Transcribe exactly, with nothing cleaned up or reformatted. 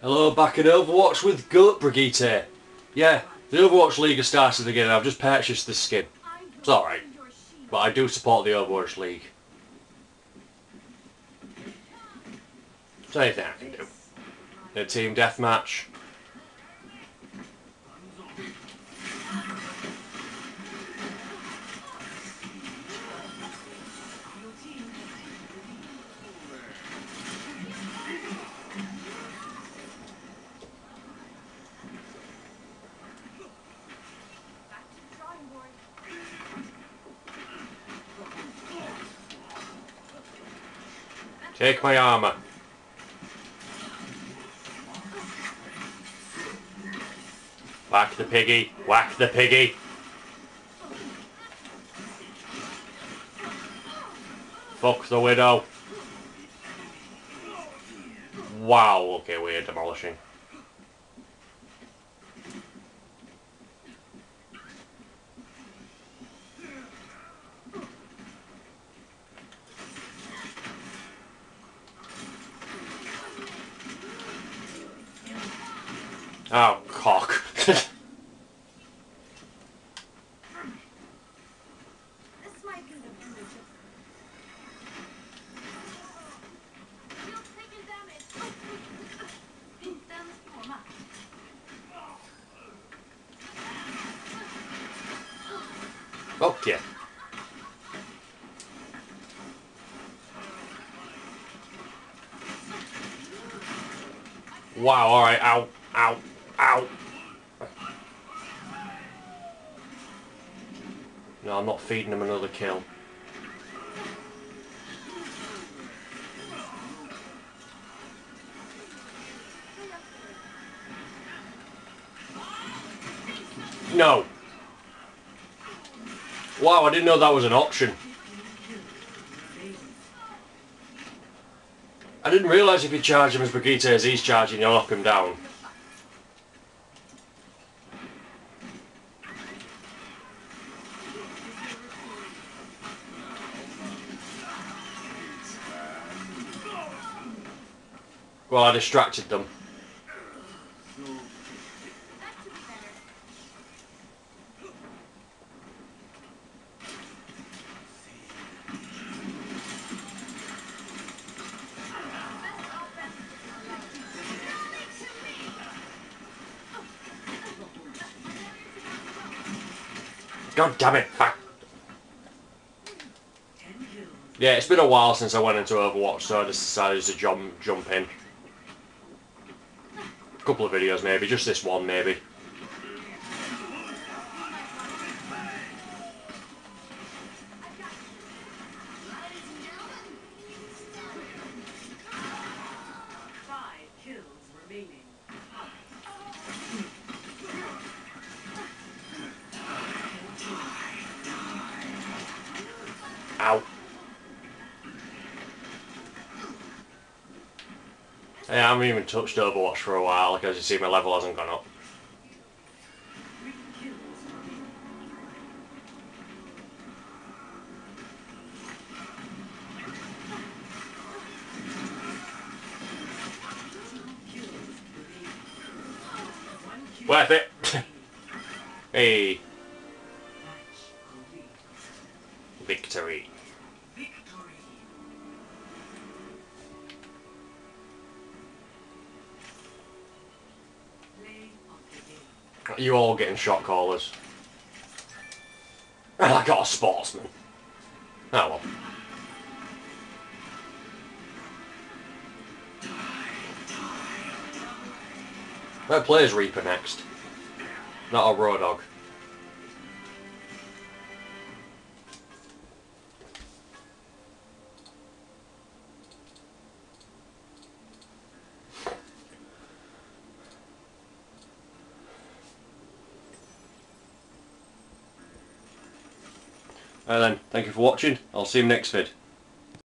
Hello, back in Overwatch with Goat Brigitte. Yeah, the Overwatch League has started again and I've just purchased this skin. It's alright, but I do support the Overwatch League. It's anything I can do. A team deathmatch. Take my armour. Whack the piggy, whack the piggy. Fuck the widow. Wow, okay, we're demolishing. Oh, cock. Oh, yeah. Wow, alright, ow, ow, ow. No, I'm not feeding him another kill. No. Wow, I didn't know that was an option. I didn't realise if you charge him as Brigitte as he's charging, you'll knock him down. Well, I distracted them. God damn it, fuck. Yeah, it's been a while since I went into Overwatch, so I just decided to jump, jump in. A couple of videos maybe, just this one maybe. Ow. Yeah, I haven't even touched Overwatch for a while, because you see my level hasn't gone up. Worth it! Hey! Victory. You all getting shot callers. And I got a sportsman. Oh well. That plays Reaper next. Not a Road Dog. Alright then, thank you for watching. I'll see you next vid.